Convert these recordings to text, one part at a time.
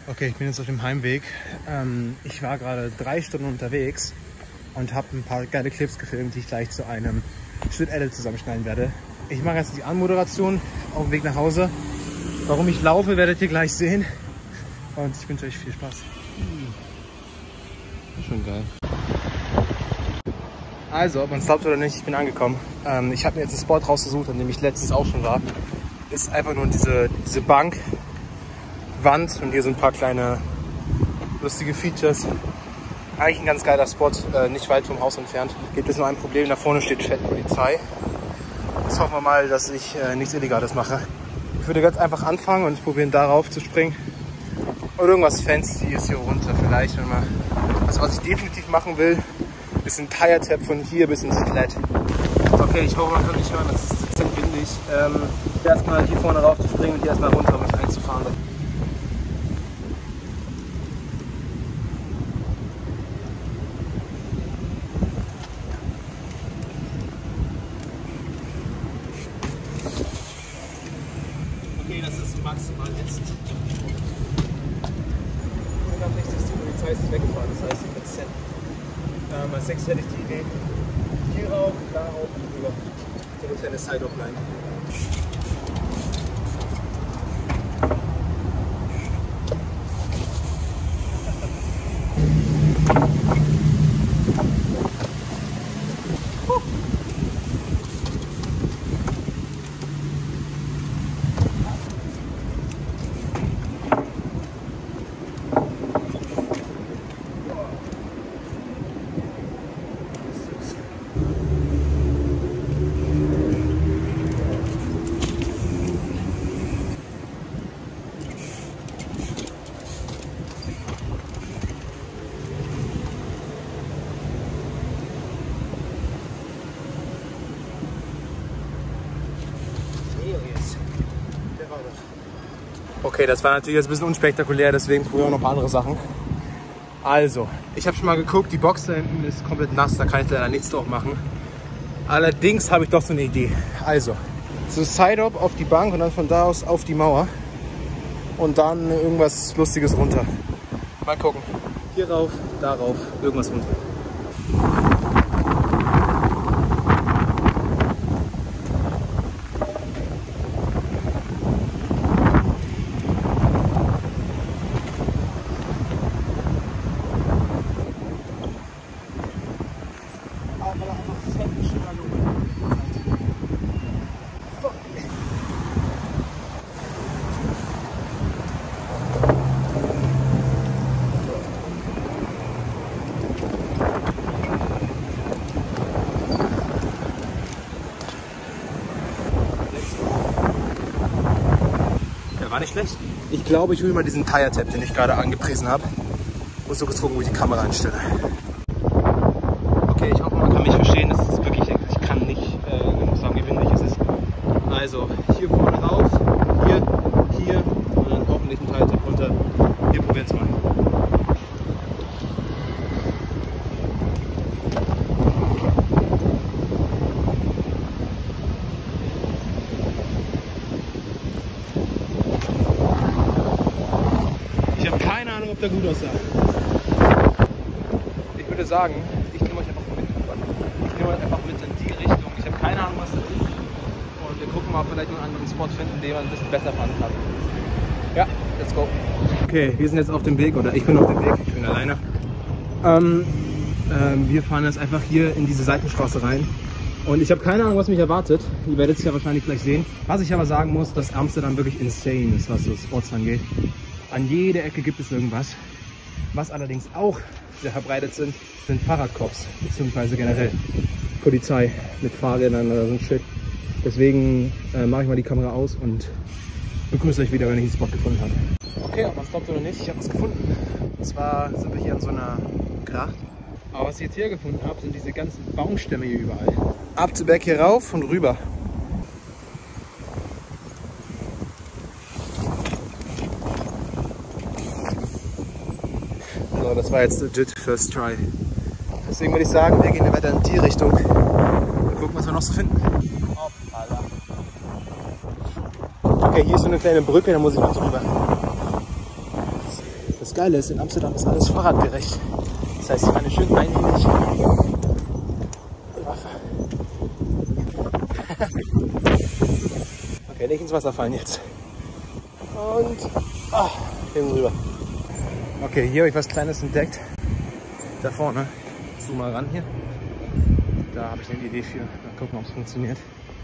Okay, ich bin jetzt auf dem Heimweg. Ich war gerade 3 Stunden unterwegs und habe ein paar geile Clips gefilmt, die ich gleich zu einem Schnitt-Edit zusammenschneiden werde. Ich mache jetzt die Anmoderation auf dem Weg nach Hause. Warum ich laufe, werdet ihr gleich sehen. Und ich wünsche euch viel Spaß. Schon geil. Also, ob man es glaubt oder nicht, ich bin angekommen. Ich habe mir jetzt einen Spot rausgesucht, an dem ich letztens auch schon war. Ist einfach nur diese Bank, Wand und hier so ein paar kleine lustige Features. Eigentlich ein ganz geiler Spot, nicht weit vom Haus entfernt. Gibt es nur ein Problem, da vorne steht fett Polizei. Jetzt hoffen wir mal, dass ich nichts Illegales mache. Ich würde ganz einfach anfangen und probieren darauf zu springen. Oder irgendwas Fancyes hier runter vielleicht. Wenn man, also was ich definitiv machen will, ist ein Tire Tap von hier bis ins Flat. Okay, ich hoffe, man kann nicht hören, das ist dezent windig. Erstmal hier vorne rauf zu springen und hier erstmal runter, um mich einzufahren. Okay, das ist maximal jetzt. 160 die Polizei ist weggefahren, das heißt, ich bin Cent. Als 6 hätte ich die Idee. Hier rauf, da rauf und rüber. So eine kleine Side-Up-Line. Okay, das war natürlich jetzt ein bisschen unspektakulär, deswegen probieren wir noch ein paar andere Sachen. Also, ich habe schon mal geguckt, die Box da hinten ist komplett nass, da kann ich leider nichts drauf machen. Allerdings habe ich doch so eine Idee. Also, so Side-Up auf die Bank und dann von da aus auf die Mauer. Und dann irgendwas Lustiges runter. Mal gucken. Hier rauf, darauf, irgendwas runter. War nicht schlecht. Ich glaube, ich will mal diesen Tire Tap, den ich gerade angepriesen habe. Muss so kurz gucken, wo ich die Kamera einstelle. Okay, ich hoffe, man kann mich verstehen. Das ist wirklich, ich kann nicht genug sagen, wie windig es ist. Also, hier vorne rauf, hier und dann hoffentlich ein Tire Tap runter. Wir probieren es mal. Keine Ahnung, ob der gut aussah. Ich würde sagen, ich nehme euch einfach mit. Ich nehme euch einfach mit in die Richtung. Ich habe keine Ahnung, was das ist. Und wir gucken mal, ob wir vielleicht einen anderen Spot finden, den man ein bisschen besser fahren kann. Ja, let's go. Okay, wir sind jetzt auf dem Weg, oder ich bin auf dem Weg, ich bin alleine. Wir fahren jetzt einfach hier in diese Seitenstraße rein. Und ich habe keine Ahnung, was mich erwartet. Ihr werdet es ja wahrscheinlich gleich sehen. Was ich aber sagen muss, dass Amsterdam wirklich insane ist, was so Spots angeht. An jeder Ecke gibt es irgendwas. Was allerdings auch sehr verbreitet sind Fahrradcops, beziehungsweise generell Polizei mit Fahrrädern oder so ein Shit. Deswegen mache ich mal die Kamera aus und begrüße euch wieder, wenn ich einen Spot gefunden habe. Okay, ob man es glaubt oder nicht, ich habe was gefunden. Und zwar sind wir hier an so einer Gracht. Aber was ich jetzt hier gefunden habe, sind diese ganzen Baumstämme hier überall. Ab zu Berg hier rauf und rüber. So, das war jetzt legit First Try. Deswegen würde ich sagen, wir gehen weiter in die Richtung. Und gucken, was wir noch so finden. Okay, hier ist so eine kleine Brücke, da muss ich mal drüber. Das Geile ist, in Amsterdam ist alles fahrradgerecht. Das heißt, ich meine schön einhändig. Okay, nicht ins Wasser fallen jetzt. Und eben rüber. Okay, hier habe ich was Kleines entdeckt. Da vorne. Zoom mal ran hier. Da habe ich eine Idee für. Mal gucken, ob es funktioniert.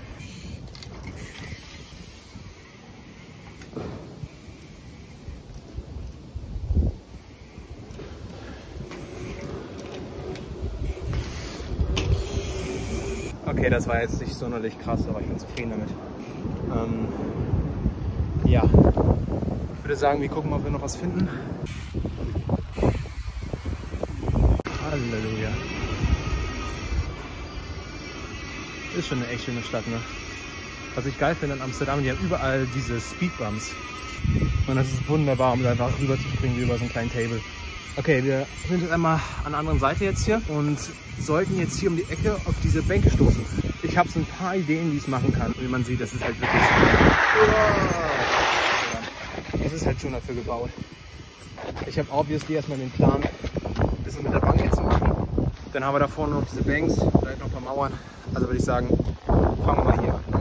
Okay, das war jetzt nicht sonderlich krass, aber ich bin zufrieden damit. Ja, ich würde sagen, wir gucken mal, ob wir noch was finden. Halleluja. Ist schon eine echt schöne Stadt, ne? Was ich geil finde in Amsterdam, die haben überall diese Speedbumps. Und das ist wunderbar, um da einfach rüber zu springen, wie über so einen kleinen Table. Okay, wir sind jetzt einmal an der anderen Seite jetzt hier und sollten jetzt hier um die Ecke auf diese Bänke stoßen. Ich habe so ein paar Ideen, wie ich es machen kann. Und wie man sieht, das ist halt wirklich... Das ist halt schon dafür gebaut. Ich habe obviously erstmal den Plan, ein bisschen mit der Bank jetzt zu machen. Dann haben wir da vorne noch diese Banks, vielleicht noch ein paar Mauern. Also würde ich sagen, fangen wir mal hier an.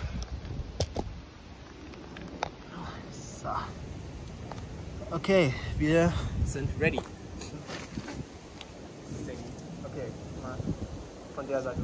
So. Okay, wir sind ready. Okay, mal von der Seite.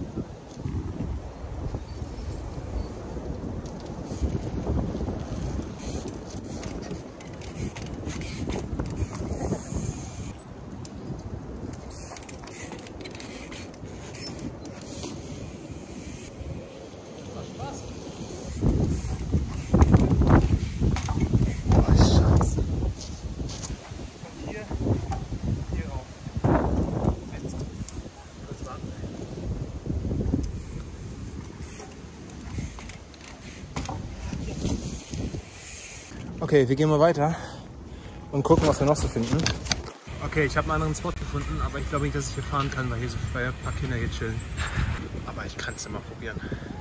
Okay, wir gehen mal weiter und gucken, was wir noch so finden. Okay, ich habe einen anderen Spot gefunden, aber ich glaube nicht, dass ich hier fahren kann, weil hier so ein paar Kinder hier chillen. Aber ich kann es immer probieren.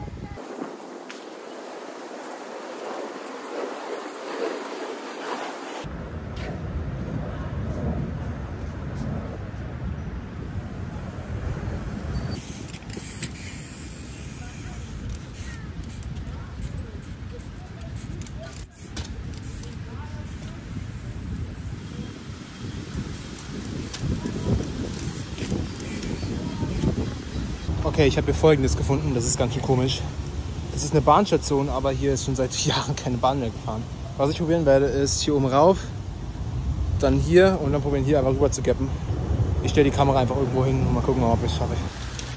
Okay, ich habe hier Folgendes gefunden, das ist ganz schön komisch. Es ist eine Bahnstation, aber hier ist schon seit Jahren keine Bahn mehr gefahren. Was ich probieren werde, ist hier oben rauf, dann hier und dann probieren hier einfach rüber zu gappen. Ich stelle die Kamera einfach irgendwo hin und mal gucken, ob ich es schaffe.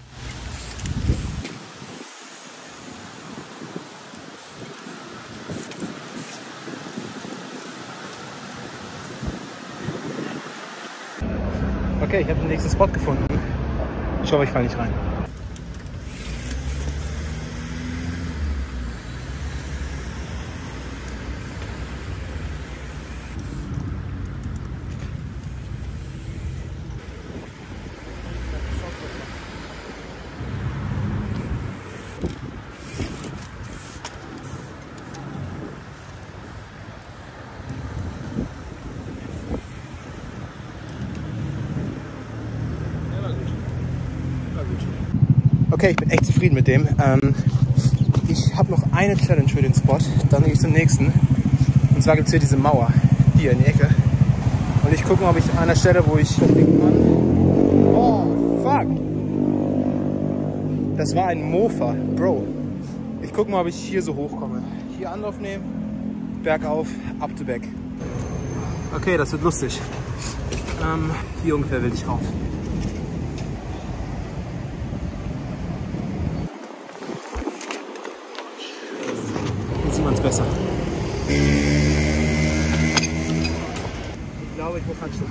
Okay, ich habe den nächsten Spot gefunden. Ich hoffe, ich falle nicht rein. Okay, ich bin echt zufrieden mit dem. Ich habe noch eine Challenge für den Spot, dann gehe ich zum nächsten. Und zwar gibt es hier diese Mauer, hier in die Ecke. Und ich gucke mal, ob ich an einer Stelle, wo ich springen kann. Oh, fuck! Das war ein Mofa, Bro. Ich gucke mal, ob ich hier so hochkomme. Hier Anlauf nehmen, bergauf, up to back. Okay, das wird lustig. Hier ungefähr will ich rauf. Besser. Ich glaube, ich muss Handschuhe.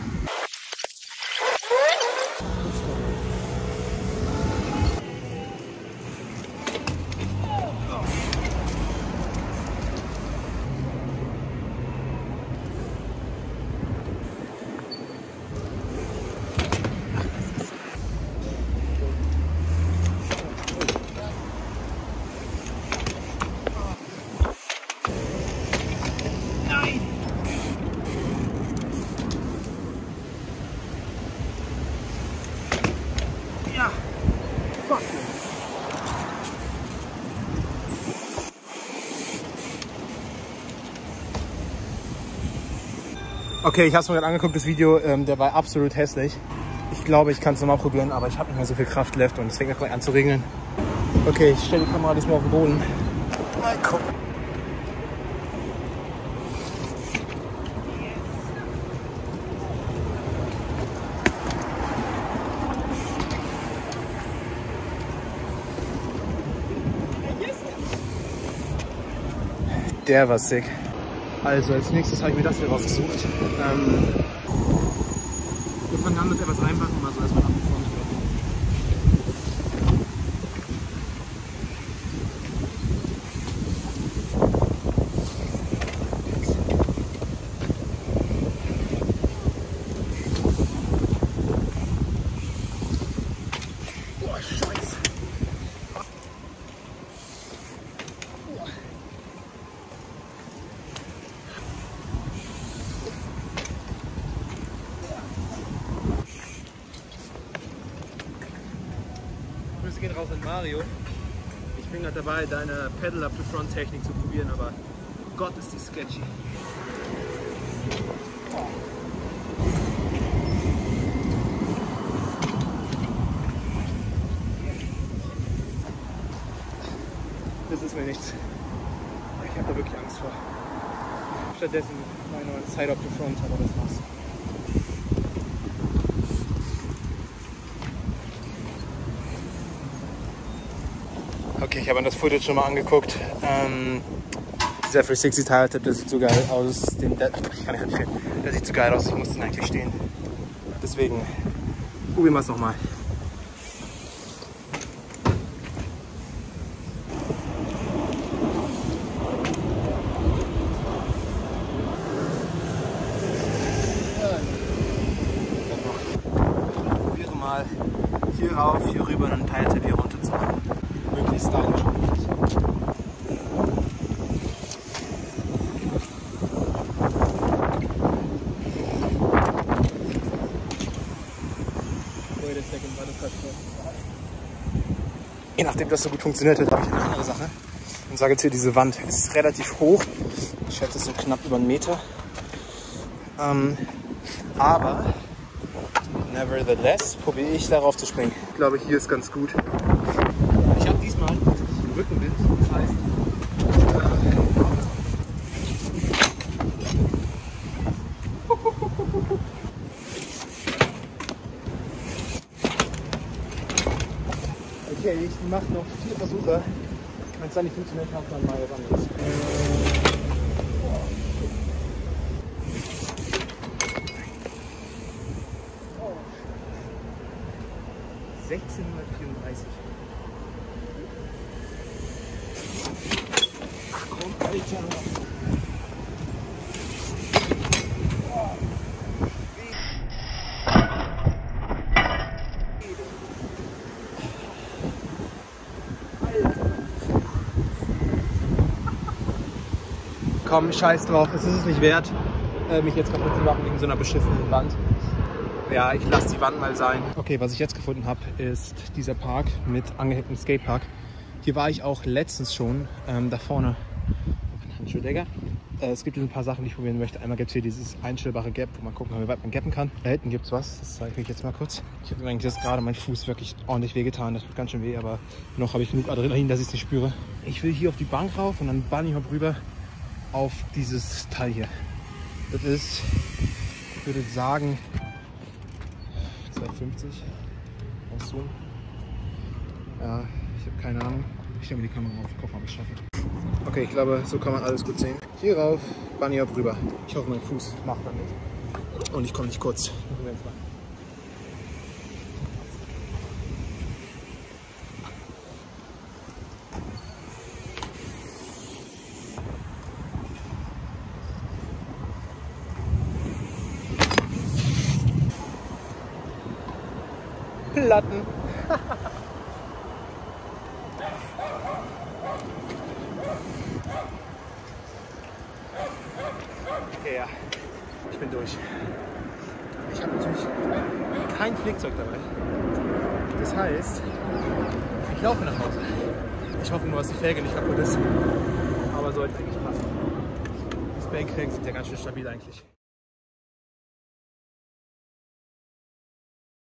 fuck? Okay, ich habe es mir gerade angeguckt, das Video, der war absolut hässlich. Ich glaube, ich kann es nochmal probieren, aber ich habe nicht mehr so viel Kraft left und es fängt gleich an zu regnen. Okay, ich stelle die Kamera diesmal auf den Boden. Mal gucken. Der war sick. Also als nächstes habe ich mir das hier rausgesucht. Wir fangen an mit etwas reinpacken, mal so erstmal abgeformt. Boah, scheiße. Grüße gehen raus an Mario. Ich bin gerade dabei, deine Pedal-Up-to-Front-Technik zu probieren, aber Gott ist die sketchy. Das ist mir nichts. Ich habe da wirklich Angst vor. Stattdessen meine Side-Up-to-Front, aber das war's. Okay, ich habe mir das Footage schon mal angeguckt. Dieser 360 Tire Tip, der sieht so geil aus. Ich kann nicht reden. Der sieht so geil aus, ich muss den eigentlich stehen. Deswegen probieren wir es nochmal. Probiere mal hier rauf, hier rüber und einen Tire Tip hier runter zu machen. Möglichst stylisch. Je nachdem, das so gut funktioniert hat, habe ich eine andere Sache. Und sage jetzt hier, diese Wand ist relativ hoch. Ich schätze, es so knapp über 1 Meter. Aber nevertheless probiere ich darauf zu springen. Ich glaube, hier ist ganz gut. Ich habe diesmal einen Rückenwind. Das heißt, okay, ich mache noch 4 Versuche. Wenn es dann nicht funktioniert hat, dann mal was anderes. 1634. Ach komm, Alter. Komm, scheiß drauf, es ist es nicht wert, mich jetzt kaputt zu machen wegen so einer beschissenen Wand. Ja, ich lasse die Wand mal sein. Okay, was ich jetzt gefunden habe, ist dieser Park mit angehängtem Skatepark. Hier war ich auch letztens schon, da vorne. Entschuldigung. Es gibt ein paar Sachen, die ich probieren möchte. Einmal gibt es hier dieses einstellbare Gap, wo man gucken kann, wie weit man gappen kann. Da hinten gibt es was, das zeige ich euch jetzt mal kurz. Ich habe übrigens jetzt gerade meinen Fuß wirklich ordentlich wehgetan. Das tut ganz schön weh, aber noch habe ich genug Adrenalin, dass ich es nicht spüre. Ich will hier auf die Bank rauf und dann Bunny Hop rüber auf dieses Teil hier. Das ist, ich würde sagen, 250 aus so. Ja, ich habe keine Ahnung. Ich stelle mir die Kamera auf, gucken, ob ich es schaffe. Okay, ich glaube, so kann man alles gut sehen. Hier rauf, Bunny Hop rüber. Ich hoffe, mein Fuß macht man mit. Und ich komme nicht kurz. Platten. Okay, ja, ich bin durch. Ich habe natürlich kein Flickzeug dabei. Das heißt, ich laufe nach Hause. Ich hoffe nur, dass die Felge nicht kaputt ist. Aber sollte eigentlich passen. Die Spellkrägen sind ja ganz schön stabil eigentlich.